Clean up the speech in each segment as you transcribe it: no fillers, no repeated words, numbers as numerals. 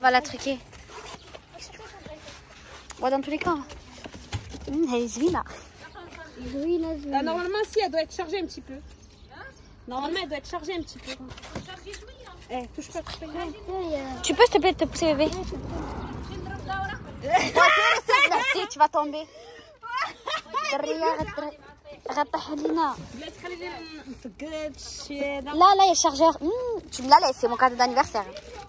va la truquer. Bon, dans tous les cas, elle est zouina. Normalement, si, elle doit être chargée un petit peu. Normalement, elle doit être chargée un petit peu. Eh, touche pas. Tu peux, s'il te plaît, te pousser, bébé? Merci, tu vas tomber. غطح لينا. لا لا يا شارجور. Tu me l'as laissé, mon cadeau d'anniversaire.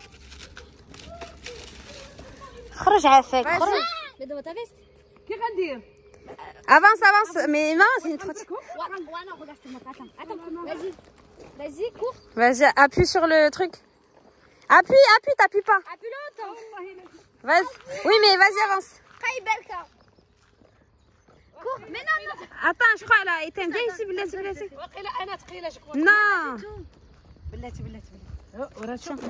خرج عافاك خرج. كي غندير؟ Avance, mais non, c'est une trotte. Vas-y, cours. Vas-y, appuie sur le truc. Appuie, t'appuies pas. Appuie longtemps. Vas-y. Oui, mais vas-y, avance. Cours. Mais non. Attends, je crois elle a éteint. Viens ici, بلاتي. Non. بلاتي. ورا شوف.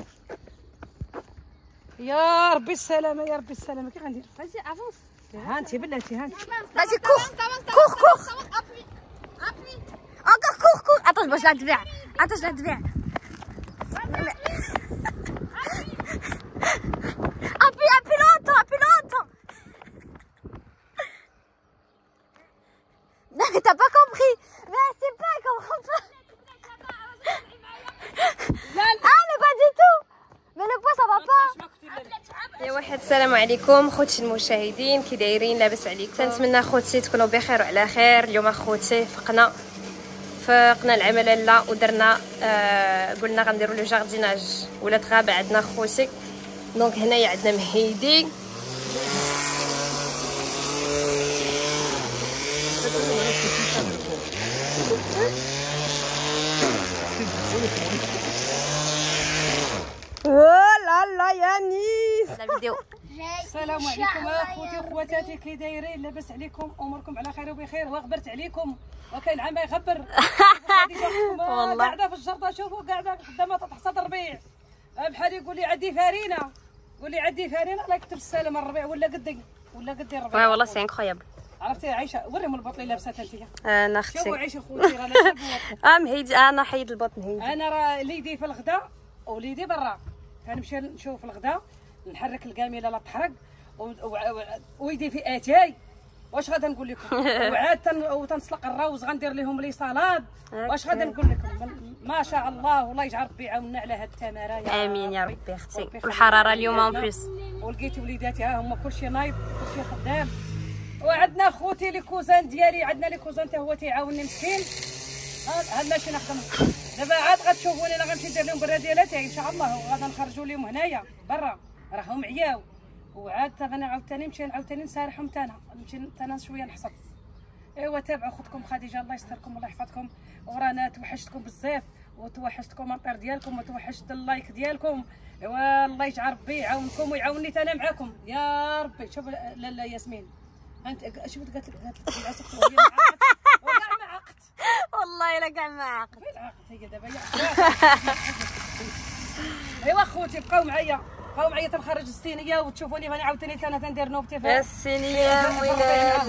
يا ربي السلامة كي غندير؟ Vas-y, avance. هانتي بلاتي هانتي. Vas-y, cours. Encore cours. Attends, je la devais. Appuie longtemps. Non, mais t'as pas compris. Mais c'est pas, elle comprend pas. Ah, mais pas du tout. Mais le poids, ça va pas. يا واحد السلام عليكم خوتي المشاهدين، كي دايرين؟ لاباس عليكم؟ كنتمنى خوتي تكونوا بخير وعلى خير. اليوم اخوتي فقنا العمل لاله ودرنا قلنا غنديروا لو جارديناج ولات غابه عندنا خوتي. دونك هنايا عندنا مهيدي لا يا نيس. لا فيديو. السلام عليكم اخوتي وخواتاتي، كي دايرين؟ لاباس عليكم؟ اموركم على خير وبخير. وغبرت عليكم وكاين عام يغبر. والله قاعده في الجرده، شوفوا قاعده قدامها تحصد الربيع. بحال يقول لي عندي فارينه، الله يكثر السلامه. الربيع ولا قدي الربيع. والله سي انكرويابل. عرفتي عايشه؟ وريهم البطل اللي لابسه انت. انا اختي شوفوا عيشه خوتي راه لابسه. مهيدي انا حيد البطن هيدي. انا راه ليدي في الغداء ووليدي برا. كنمشي نشوف الغداء، نحرك الكاميله لا تحرق، ويدي في اتاي. واش غادا نقول لكم؟ وعاد تنسلق الروز غندير لهم لي صالاد. واش غادا نقول لكم؟ ما شاء الله، والله يجعل ربي يعاوننا على هاد التماره. امين يا ربي اختي. والحراره اليوم اون بليس. ولقيت وليداتي ها هما كلشي نايض، كلشي خدام. وعندنا خوتي لي كوزان ديالي، عندنا لي كوزان حتى هو تيعاونني مسكين. ها ماشي نخدم دابا. عاد غتشوفوني انا غنمشي ندير لهم براديلاتي ان شاء الله، وغادا نخرجوا لهم هنايا برا، راهم عياو. وعاد انا عاوتاني نمشي نسارحهم تانا، نمشي تانا شويه نحصد. ايوا تابعوا خوتكم خديجه، الله يستركم والله يحفظكم. ورانا توحشتكم بزاف، وتوحشت الكومنتير ديالكم، وتوحشت اللايك ديالكم. ايوا الله يجعل ربي يعاونكم ويعاونني انا معاكم يا ربي. شوف لاله ياسمين، انت شفت قالت لك الاسف وهي وكاع ما عقت. والله الا كاع ما عقت. فين عقت هي دابا؟ ايوا خوتي بقاو معايا تنخرج الصينيه، وتشوفوني انا عاوتاني تندير نوبتي في الصينيه. ويلا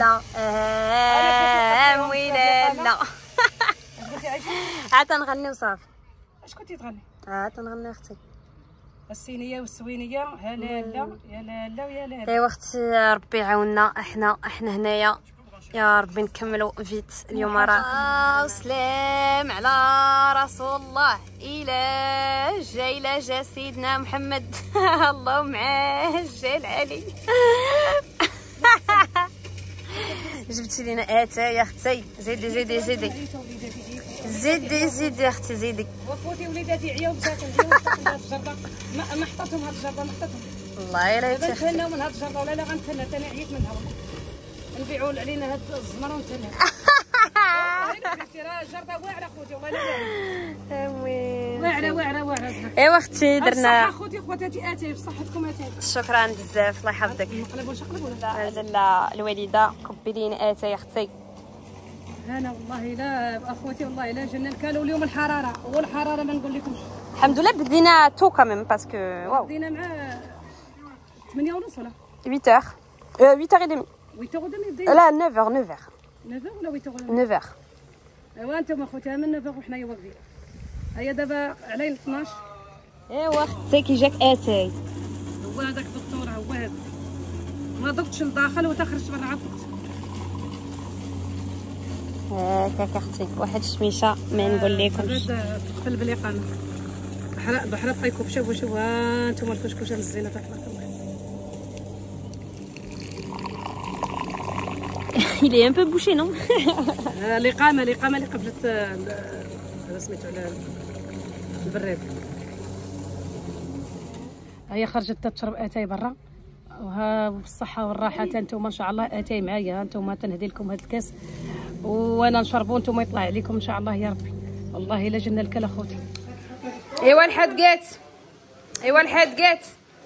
لا قلتي عايشه؟ عاد تنغني وصافي. اش كنتي تغني؟ تنغني اختي. الصينيه والسوينيه. هلاله يا لاله ويا لاله. ايوا اختي ربي يعاوننا. احنا هنايا يا ربي نكملوا فيت اليوم. راه سلام على رسول الله. الى جا سيدنا محمد. اللهم عجل علي. جبتي لينا اتاي اختي. زيدي يا اختي زيدي. وخوتي وليداتي عياو مساكن الجرده، ما حطتهم هاد الجرده، ما حطتهم. الله يلا دابا نتهناو من هاد الجرده، ولا لا غنتهنى ثاني. عييت منها والله. نبيعوا علينا هاد الزمر ونتهنى. راه الجرده واعره خوتي والله لا واعره. ايوا اختي درنا. صح خوتي خواتاتي اتاي بصحتكم اتاي. شكرا بزاف الله يحفظك. نقلب ولا لا الوالده كبي لينا اتاي اختي. انا والله لا اخوتي، والله لا جنن. كانوا اليوم الحراره ما نقول لكمش. الحمد لله بدينا تو كاميم باسكو واو. بدينا مع 8:30 ولا 8h 8h30. 8h30 بدينا. لا 9h 9h ولا 8h. ايوا انتم اخوتي من 9h وحنايا واقفين. هيا دابا علينا 12. ايوا اختي كي جاك اتاي هو هذاك الدكتور هو هذا ما ضبطش لداخل وتخرجت برا عطت. هكاك اختي واحد الشميشه ما نقول لكمش تقفل بالاقامه بحر بقيكم شوفوا ها انتم الكشكوشه الزينه تبارك الله. il est un peu bouché non الاقامه اللي قبلت هذا سميتو على البراد. هي خرجت تشرب اتاي برا وها بالصحه والراحه. انتم ان شاء الله اتاي معايا انتم تنهدي لكم هذا الكاس وانا نشربوا انتم يطلع عليكم ان شاء الله يا ربي. والله الا جبنا الكل اخوتي. ايوا الحدقات ايوا الحدقات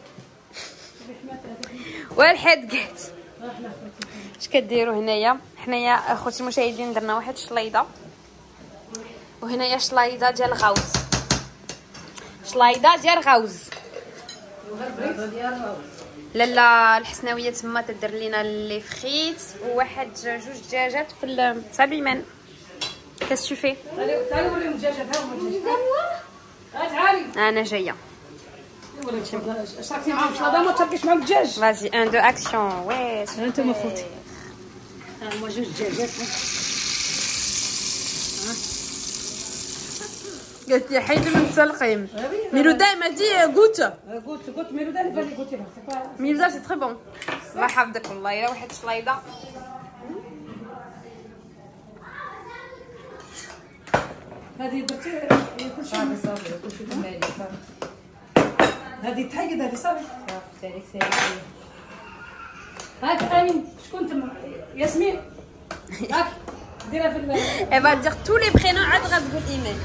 والحدقات اش كديروا هنايا؟ حنايا اخوتي المشاهدين درنا واحد الشليضه وهنايا شلايضه ديال الغوز. شلايضه ديال الغوز لالا الحسناويه تما تدير لينا لي فريت وواحد جوج دجاجات في السابيمان. كاس شوفي تعالي وريهم الدجاجات. ها هما الدجاجات. تعالي انا جايه. شاركتي معاهم شلاضه ما تشاركيش معاهم الدجاج. فازي 1 2 اكسيون. وي انتم اخوتي ها هما جوج دجاجات. قالت لي حيد من التلقيم. ميلودا ما دي غوت غوت ميلودا اللي بالي غوتي لها. ميلودا سي تري بون. الله يحفظك والله. يا واحد شلايضه هذه درتي كلشي صافي كلشي تمالي صافي. هذه تحيد هذه صافي صافي سالي. هاك امين شكون تما؟ ياسمين هاك ديرها في Elle va dire tous les prénoms عاد غتقول ايمان.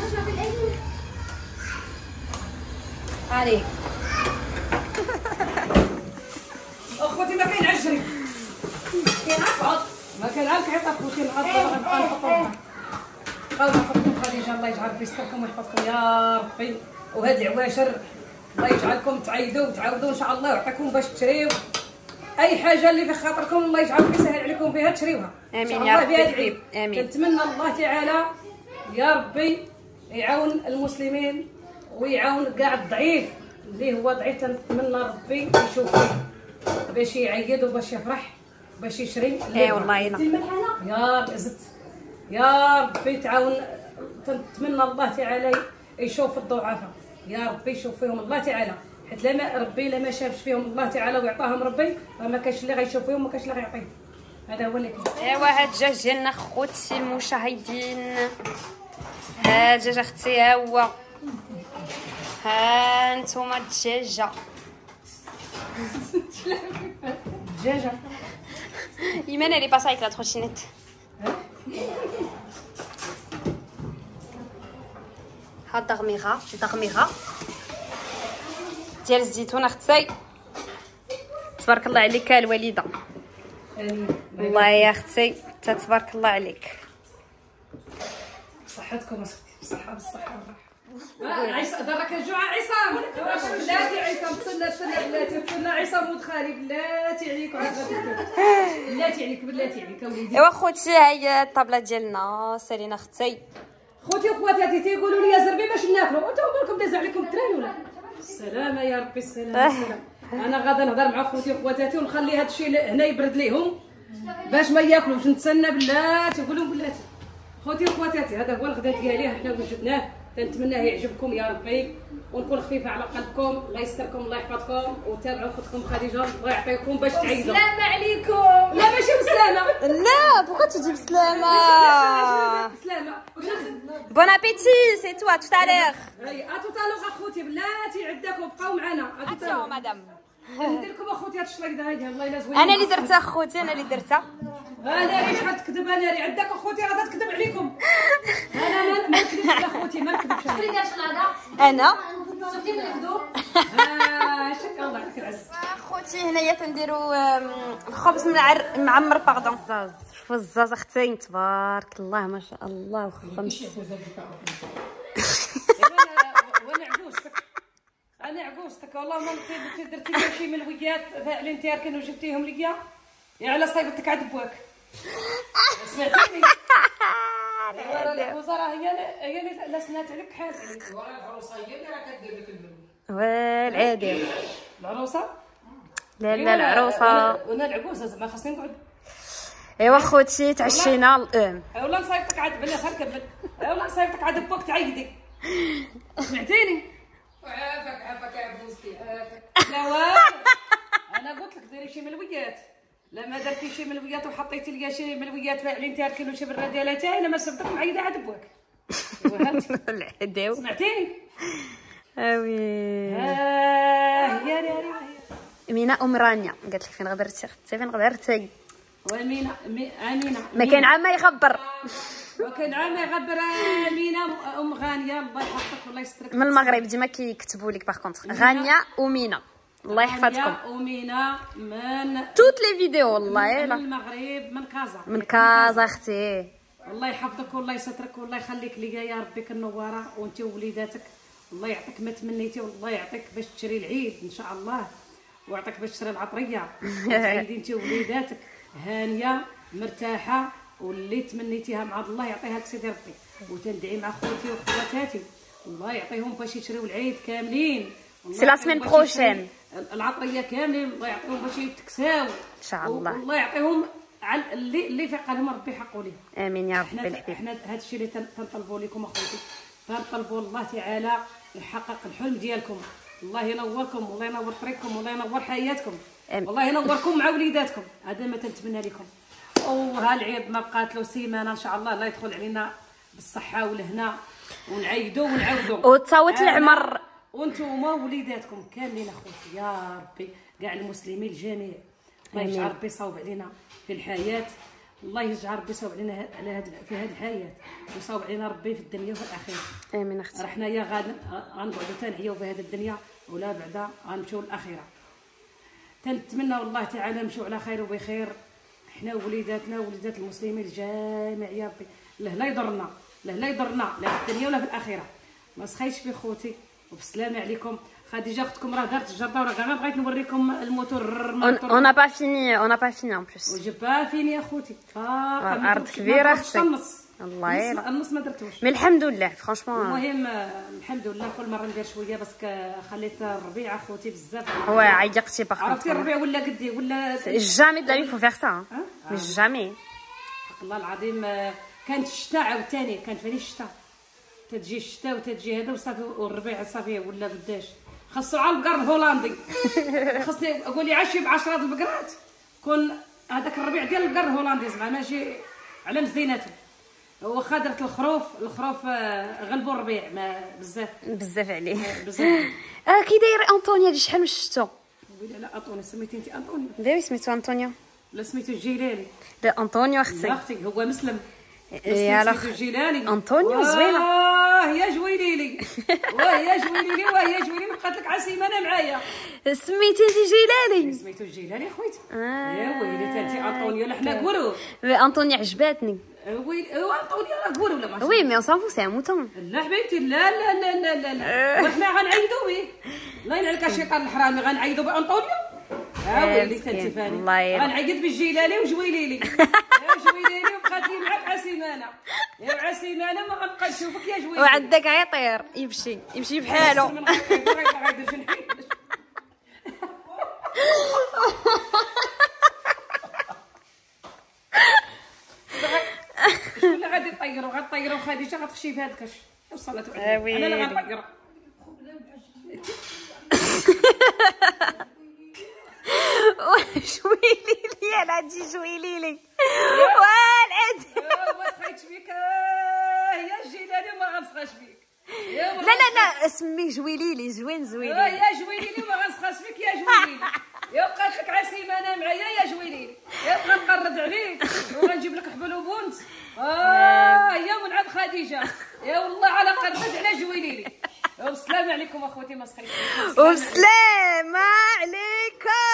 علي اخوتي ما كاين عجري كاين عقد ما كاين عاد حيت اخوتي الغدا غنبقى نحطهم. الله يحفظكم خديجه الله يجعل بيستركم ويحفظكم يا ربي. وهاد العواشر الله يجعلكم تعيدوا وتعاودوا ان شاء الله ويعطيكم باش تشريو اي حاجه اللي في خاطركم. الله يجعل يسهل عليكم بها تشريوها امين يا ربي. امين. كنتمنى الله تعالى يا ربي يعاون المسلمين ويعاون كاع الضعيف اللي هو ضعيف. نتمنى ربي يشوف فيه باش يعيد وباش يفرح باش يشري. اي والله يا زدت يا ربي تعاون. تنتمنى الله تعالى يشوف الضعفاء يا ربي يشوف فيهم الله تعالى. حيت لما ربي لما شافش فيهم الله تعالى ويعطاهم ربي راه ما كاينش اللي غيشوف فيهم ما كاينش اللي غيعطيهم. هذا هو اللي كاين. ايوا هاد الدجاج ديالنا خوتي المشاهدين. ها الدجاج اختي ها هو. ها نتوما الدجاجه. دجاجه ايمان اللي باسا avec la trottinette. ها الدغميغه ديال الزيتون اختي. تبارك الله عليك الوالده. والله يا اختي تبارك الله عليك. صحتكم بالصحه والراحه. عصام دراك الجوع عصام بلاتي عصام تسنى بلاتي تسنى عصام ولد خالي بلاتي عليك بلاتي عليك وليدي. ايوا خوتي هاي الطابله ديالنا سالينا اختي. خوتي وخواتاتي تيقولوا لي زربي باش ناكلوا وانتم بالكم داز عليكم التران ولا السلامه يا ربي السلامه. انا غادا نهضر مع خوتي وخواتاتي ونخلي هذا الشيء هنا يبرد ليهم باش ما ياكلوش. نتسنى بلاتي نقول لهم بلاتي خوتي وخواتاتي هذا هو الغدا ديالي حنا وجدناه. تنتمناه يعجبكم يا ربي ونكون خفيفه على قلبكم. الله يستركم الله يحفظكم وتابعوا اختكم خديجه الله يعطيكم باش تعيدوا. السلام عليكم. لا ماشي بسلامه. لا بوكو تجي بسلامه. بسلامه. بون ابيتي سي توا تو تالير. هاي اتو تالوغ اخوتي بلاتي عداكم بقاو معنا. اتيون مدام. ندير لكم اخوتي هاد الشلايضه هادي الله الا زوينه. انا اللي درتها اخوتي انا اللي درتها. انا ريش غتكذب انا ري عندك اخوتي راه تكذب عليكم. انا ما نكذبش على اخوتي ما نكذبش عليها. انا شفتي من الكذوب. شكرا الله يعطيك العز. اخوتي هنايا تنديروا الخبز معمر باردون. الزاز شوفوا الزاز اختي تبارك الله ما شاء الله وخمس. وانا عقوزتك انا عقوزتك والله ما درتي لي شي ملويات اللي انت كانوا وجبتيهم ليا يا على صايبتك عاد بواك. سمعتيني؟ العروسه راه هي اللي لا سنات عليك حالت عليك. العروسه هي اللي راه كدير لك الملوي. والعادي العروسه لا لا العروسه وانا العروسه زعما خاصني نقعد. ايوا خوتي تعشينا والله نصيفطك عاد بلا خير كمل. والله نصيفطك عاد بوك تعيدي. سمعتيني؟ عافاك يا بوستي عافاك. لا والو انا قلت لك ديري شي ملويات. لا ما درتي شي ملويات وحطيتي ليا شي ملويات فاعلين تاركين وشي بالرداله تاعي انا ما صدقت معيده عاد بوك. العداو سمعتيني؟ اوي يا ريري مينا رانيا قالت لك فين غبرتي اختي فين غبرتي ومينا امينه ما كاين عام ما يخبر وكان عام يغبر امينه غانيه الله يحفظك والله يسترك من المغرب ديما كيكتبوا لك باغ كونطخ غانيا ومينا الله يحفظكم ومينا من توت لي فيديو والله من المغرب من كازا اختي الله يحفظك والله يسترك والله يخليك ليا يا ربي كنوره وانت ووليداتك الله يعطيك ما تمنيتي والله يعطيك باش تشري العيد ان شاء الله ويعطيك باش تشري العطريه تعيدي انت ووليداتك هانيه مرتاحه واللي تمنيتيها مع الله يعطيها لك سيدي ربي وتندعي مع خوتي وخواتاتي الله يعطيهم باش يشريو العيد كاملين سي لا سيمين بروشين العطريه كاملين الله يعطيهم باش يتكساو ان شاء الله والله يعطيهم على اللي في قلبهم ربي يحقوا ليه امين يا ربي الحبيب. احنا هذا الشيء اللي تنطلبوا لكم اخوتي تنطلبوا الله تعالى يحقق الحلم ديالكم الله ينوركم والله ينور طريقكم والله ينور حياتكم والله ينوركم مع وليداتكم هذا ما تنتمنى لكم. وها العيد ما بقات له سيمانه ان شاء الله الله يدخل علينا بالصحه والهنا ونعيدوا ونعاودوا وتصوت العمر وانتم وليداتكم كاملين اخوتي يا ربي كاع المسلمين الجميع الله يجعل ربي يصاوب علينا في الحياه الله يجعل ربي يصاوب علينا في هذه الحياه ويصاوب علينا ربي في الدنيا وفي الاخره. امين اختي. راه حنايا غادي غنقعدوا تنعيو بهذه الدنيا ولا بعدا غنمشيو للاخره. تنتمنى والله تعالى نمشيو على خير وبخير حنا ووليداتنا ووليدات المسلمين الجميع يا ربي لا يضرنا لا يضرنا لا في الدنيا ولا في الاخره. ما سخيش في خوتي وبسلامه عليكم. خديجه اختكم راه دارت الجرده وراه كاع بغيت نوريكم الموتور اون ا با فيني ان بلوس وجبها فيني يا خوتي ارض كبيره اختي الله يلا النص ما درتوش مي الحمد لله فرانشمون المهم الحمد لله كل مره ندير شويه بس خليت الربيع اخوتي بزاف هو عيقتي باغ عرفتي الربيع ولا قدي ولا جامي دابا يفو فيغ سا مي جامي حق الله العظيم. كانت الشتاء عاوتاني كانت فاني الشتاء تتجي الشتاء وتتجي هذا وصافي والربيع صافي ولا قداش خاصو على البقر الهولندي خاصني اقول لي عشي ب10 البقرات كون هذاك الربيع ديال البقر الهولندي زعما ماشي على مزيناتهم. واخا درت الخروف غلبوا الربيع ما بزاف عليه بزاف. كي داير انطونيا دي شحال من شفتو لا انطونيا سميتي انت انطونيا داوي سميتو انطونيا لا سميتو الجيلاني لا انطونيو اختي اختي هو مسلم يا سميتو الجيلاني انطونيو زوينه يا جويليلي واه يا جويليلي بقات لك عسيمانه معايا سميتي انت جيلاني سميتو الجيلاني خويتي يا ويلي انت انطونيو لا حنا نقولوا انطونيا عجباتني ويلي انطونيو راه قولوا ولا ماشي وي مي اون سان فو سي موتون لا حبيبتي لا لا لا لا لا وحنا غنعيدوا به الله يلعنك الشيطان الحرامي غنعيدوا بانطونيو ويلي تنتفاني غنعيد بالجيلاني وجويليلي يا جويليلي وبقات لي معاك عسيمانه يا عسيمانه ما غنبقى نشوفك يا جويلي وعندك عيطير يمشي بحالو شكون غادي غطيروا خديجه غتخشي في هذاك وصلت انا اللي غنطيرها جويليلي يا العادي جويليلي والعاد ما سخيتش بك يا الجيلاني ما غنسخاش بك لا اسميه جويليلي زوين يا جويليلي ما غنسخاش بك يا جويليلي يا بقات لك عسيمانه معايا يا جويليلي يا بغا نقرد عليك وغنجيب لك حبل وبونت يا من عند خديجه يا والله على قربت على جويليلي. والسلام عليكم اخوتي ما سخيتش والسلام عليكم.